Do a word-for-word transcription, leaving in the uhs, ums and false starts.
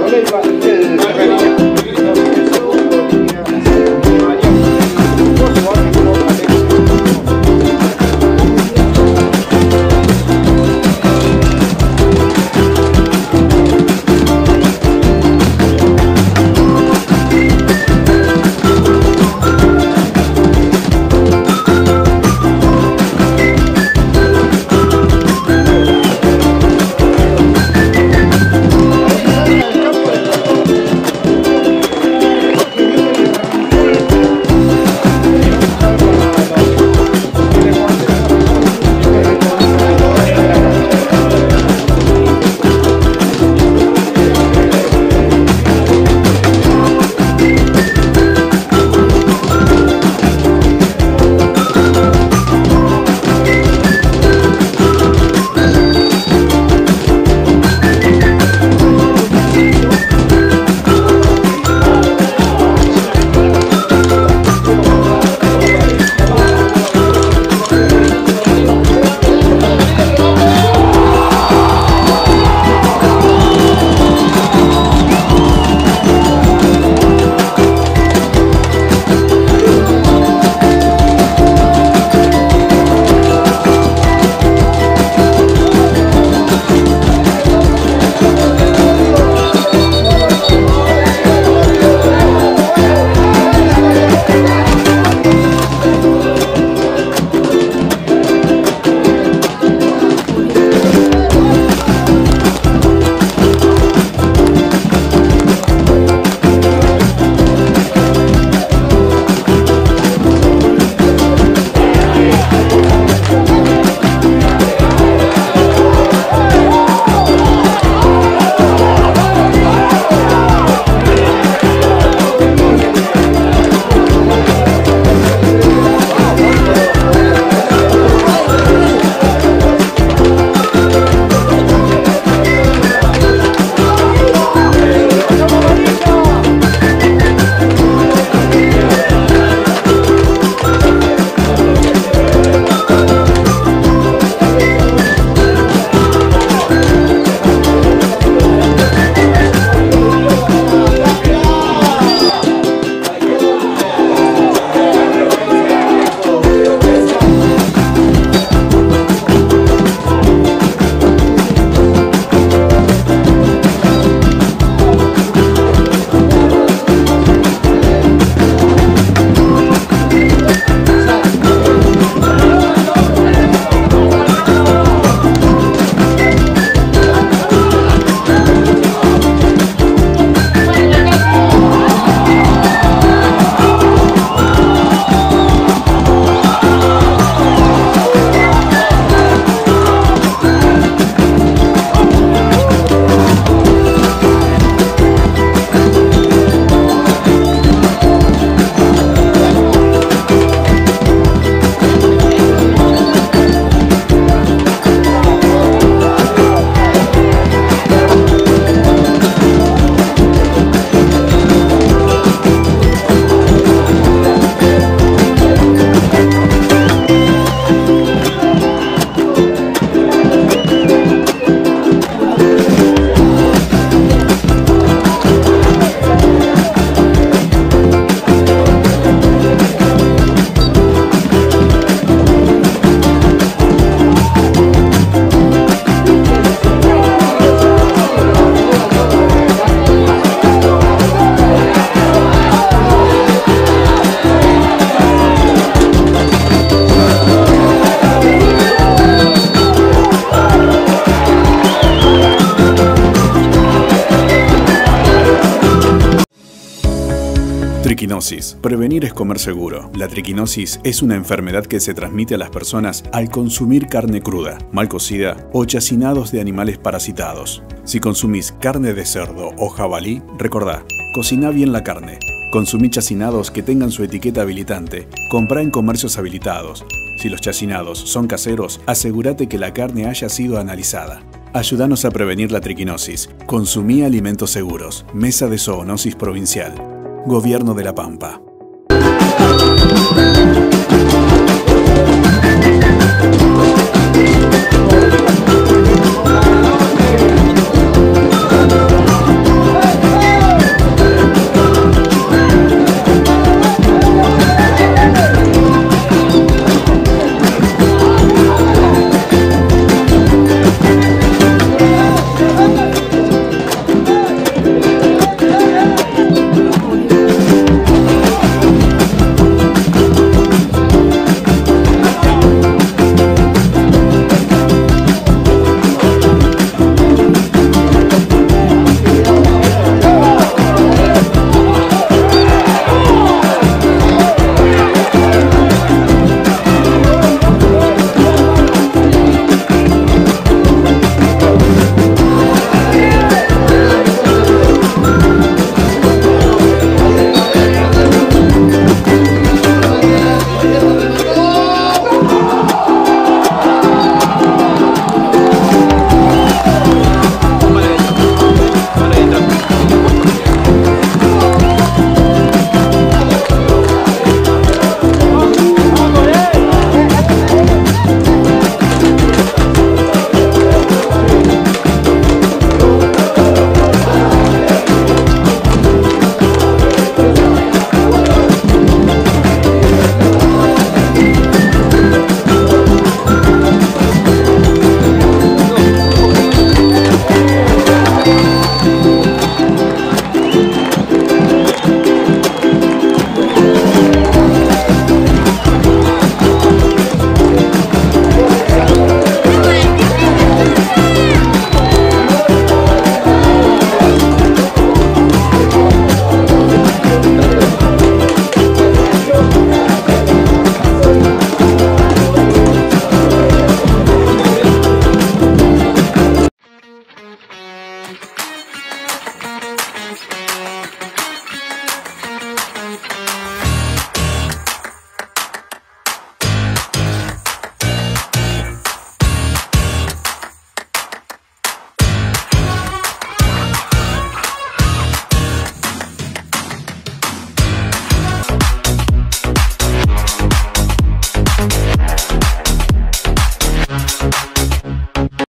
Triquinosis. Prevenir es comer seguro. La triquinosis es una enfermedad que se transmite a las personas al consumir carne cruda, mal cocida o chacinados de animales parasitados. Si consumís carne de cerdo o jabalí, recordá, cociná bien la carne. Consumí chacinados que tengan su etiqueta habilitante. Comprá en comercios habilitados. Si los chacinados son caseros, asegúrate que la carne haya sido analizada. Ayúdanos a prevenir la triquinosis. Consumí alimentos seguros. Mesa de Zoonosis Provincial. Gobierno de La Pampa.